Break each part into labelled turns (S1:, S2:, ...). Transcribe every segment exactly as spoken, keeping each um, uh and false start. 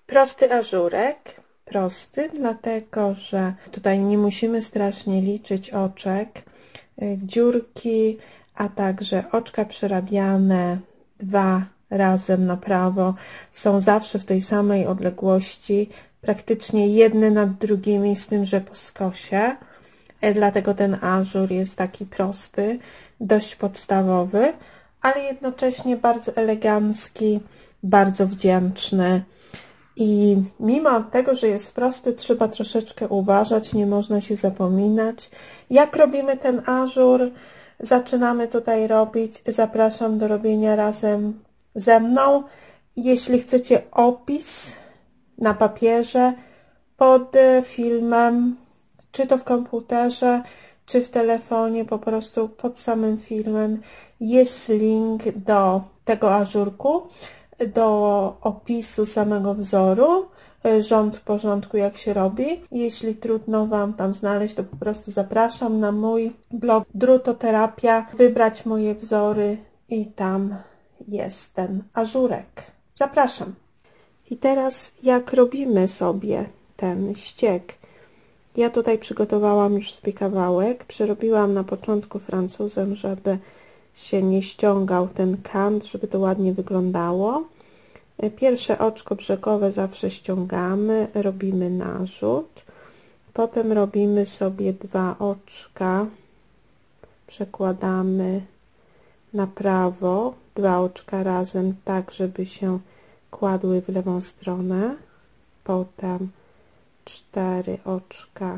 S1: Prosty ażurek. Prosty, dlatego że tutaj nie musimy strasznie liczyć oczek, dziurki, a także oczka przerabiane dwa razem na prawo są zawsze w tej samej odległości, praktycznie jedne nad drugimi, z tym, że po skosie. Dlatego ten ażur jest taki prosty, dość podstawowy, ale jednocześnie bardzo elegancki, bardzo wdzięczny. I mimo tego, że jest prosty, trzeba troszeczkę uważać, nie można się zapominać. Jak robimy ten ażur? Zaczynamy tutaj robić. Zapraszam do robienia razem ze mną. Jeśli chcecie opis na papierze, pod filmem, czy to w komputerze, czy w telefonie, po prostu pod samym filmem jest link do tego ażurku, do opisu samego wzoru, rząd porządku, jak się robi. Jeśli trudno Wam tam znaleźć, to po prostu zapraszam na mój blog Drutoterapia, wybrać moje wzory i tam jest ten ażurek. Zapraszam. I teraz jak robimy sobie ten ściek? Ja tutaj przygotowałam już swój kawałek, przerobiłam na początku francuzem, żeby się nie ściągał ten kant, żeby to ładnie wyglądało. Pierwsze oczko brzegowe zawsze ściągamy, robimy narzut. Potem robimy sobie dwa oczka, przekładamy na prawo, dwa oczka razem, tak żeby się kładły w lewą stronę. Potem cztery oczka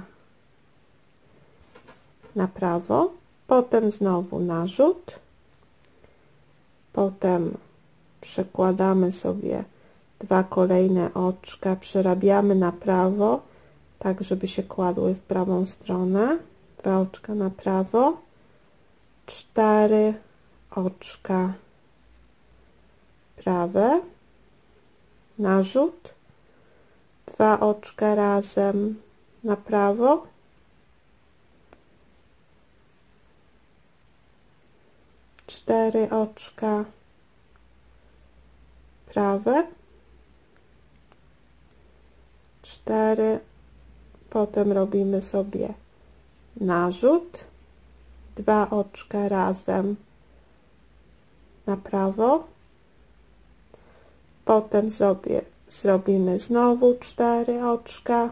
S1: na prawo. Potem znowu narzut. Potem przekładamy sobie dwa kolejne oczka, przerabiamy na prawo, tak żeby się kładły w prawą stronę. Dwa oczka na prawo, cztery oczka prawe, narzut, dwa oczka razem na prawo, cztery oczka prawe, cztery, potem robimy sobie narzut, dwa oczka razem na prawo, potem sobie zrobimy znowu cztery oczka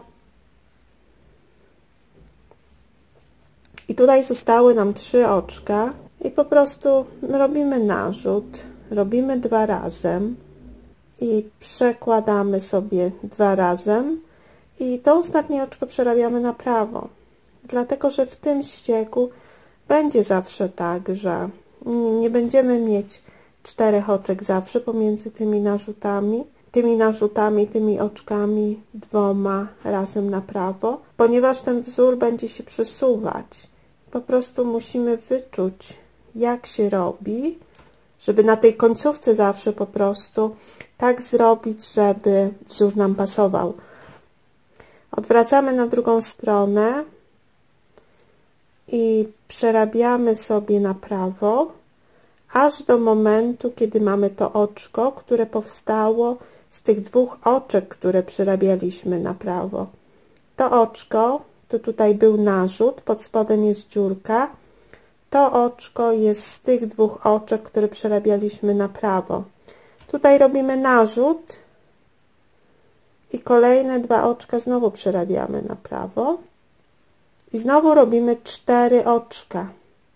S1: i tutaj zostały nam trzy oczka i po prostu robimy narzut, robimy dwa razem i przekładamy sobie dwa razem i to ostatnie oczko przerabiamy na prawo, dlatego że w tym ścieku będzie zawsze tak, że nie będziemy mieć czterech oczek zawsze pomiędzy tymi narzutami, tymi narzutami, tymi oczkami dwoma razem na prawo, ponieważ ten wzór będzie się przesuwać. Po prostu musimy wyczuć, jak się robi, żeby na tej końcówce zawsze po prostu tak zrobić, żeby wzór nam pasował. Odwracamy na drugą stronę i przerabiamy sobie na prawo, aż do momentu, kiedy mamy to oczko, które powstało z tych dwóch oczek, które przerabialiśmy na prawo. To oczko, to tutaj był narzut, pod spodem jest dziurka, to oczko jest z tych dwóch oczek, które przerabialiśmy na prawo. Tutaj robimy narzut i kolejne dwa oczka znowu przerabiamy na prawo i znowu robimy cztery oczka.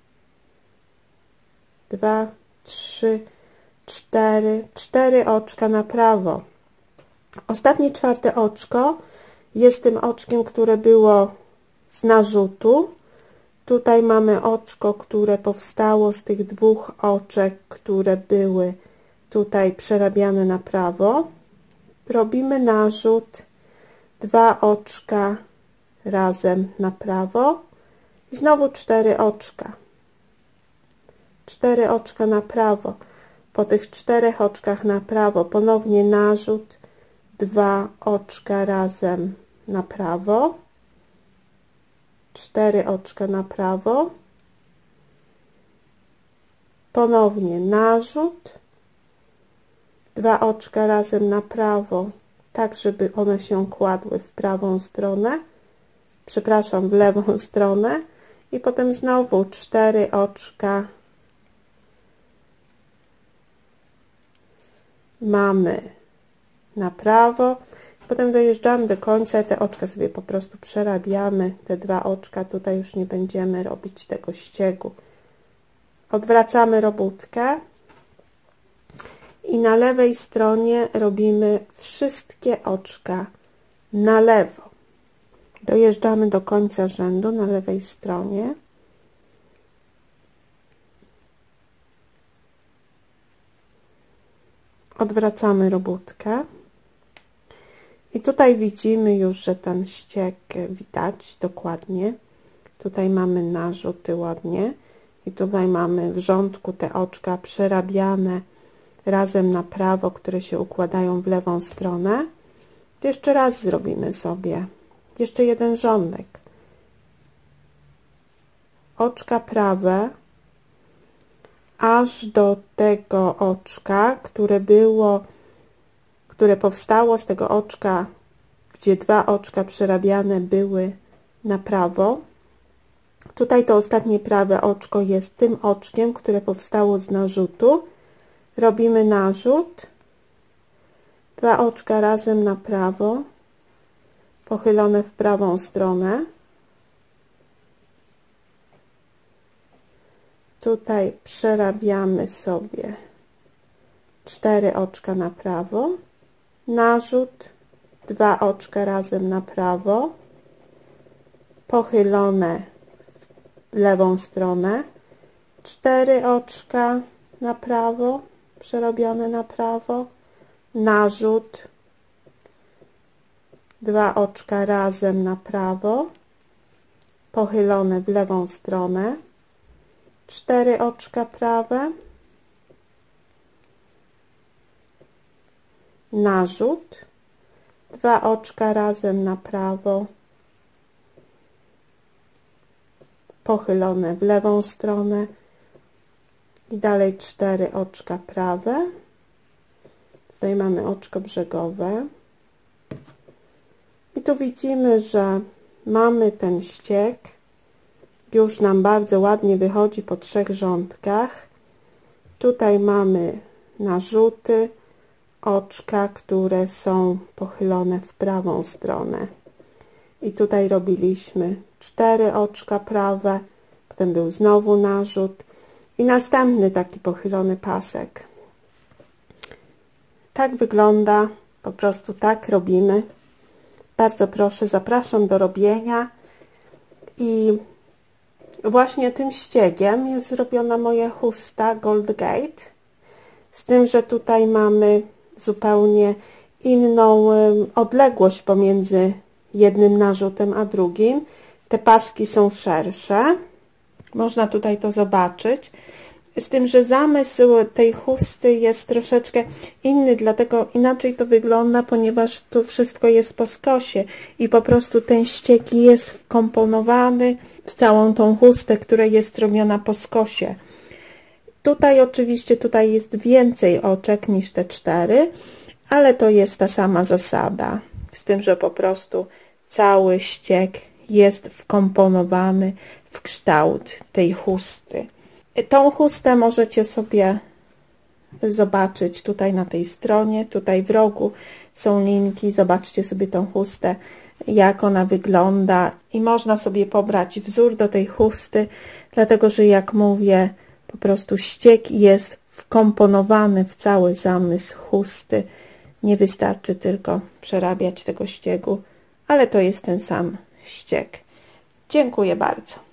S1: Dwa, trzy, cztery, cztery oczka na prawo. Ostatnie czwarte oczko jest tym oczkiem, które było z narzutu. Tutaj mamy oczko, które powstało z tych dwóch oczek, które były tutaj przerabiane na prawo. Robimy narzut, dwa oczka razem na prawo i znowu cztery oczka. Cztery oczka na prawo. Po tych czterech oczkach na prawo ponownie narzut, dwa oczka razem na prawo, cztery oczka na prawo, ponownie narzut, dwa oczka razem na prawo, tak żeby one się kładły w prawą stronę, przepraszam, w lewą stronę i potem znowu cztery oczka mamy na prawo, potem dojeżdżamy do końca, te oczka sobie po prostu przerabiamy, te dwa oczka, tutaj już nie będziemy robić tego ściegu. Odwracamy robótkę i na lewej stronie robimy wszystkie oczka na lewo. Dojeżdżamy do końca rzędu na lewej stronie. Odwracamy robótkę. I tutaj widzimy już, że ten ścieg widać dokładnie. Tutaj mamy narzuty ładnie. I tutaj mamy w rządku te oczka przerabiane razem na prawo, które się układają w lewą stronę. Jeszcze raz zrobimy sobie. Jeszcze jeden rządek. Oczka prawe aż do tego oczka, które było, które powstało z tego oczka, gdzie dwa oczka przerabiane były na prawo. Tutaj to ostatnie prawe oczko jest tym oczkiem, które powstało z narzutu. Robimy narzut. Dwa oczka razem na prawo, pochylone w prawą stronę. Tutaj przerabiamy sobie cztery oczka na prawo, narzut, dwa oczka razem na prawo, pochylone w lewą stronę, cztery oczka na prawo, przerobione na prawo, narzut, dwa oczka razem na prawo, pochylone w lewą stronę, cztery oczka prawe, narzut, dwa oczka razem na prawo, pochylone w lewą stronę i dalej cztery oczka prawe. Tutaj mamy oczko brzegowe i tu widzimy, że mamy ten ścieg, już nam bardzo ładnie wychodzi po trzech rządkach. Tutaj mamy narzuty, oczka, które są pochylone w prawą stronę i tutaj robiliśmy cztery oczka prawe, potem był znowu narzut i następny taki pochylony pasek. Tak wygląda, po prostu tak robimy. Bardzo proszę, zapraszam do robienia. I właśnie tym ściegiem jest zrobiona moja chusta Gold Gate, z tym, że tutaj mamy zupełnie inną odległość pomiędzy jednym narzutem a drugim. Te paski są szersze, można tutaj to zobaczyć, z tym, że zamysł tej chusty jest troszeczkę inny, dlatego inaczej to wygląda, ponieważ tu wszystko jest po skosie i po prostu ten ścieg jest wkomponowany w całą tą chustę, która jest robiona po skosie. Tutaj oczywiście tutaj jest więcej oczek niż te cztery, ale to jest ta sama zasada, z tym, że po prostu cały ścieg jest wkomponowany w kształt tej chusty. Tą chustę możecie sobie zobaczyć tutaj na tej stronie, tutaj w rogu są linki, zobaczcie sobie tą chustę, jak ona wygląda i można sobie pobrać wzór do tej chusty, dlatego że jak mówię, po prostu ścieg jest wkomponowany w cały zamysł chusty. Nie wystarczy tylko przerabiać tego ściegu, ale to jest ten sam ścieg. Dziękuję bardzo.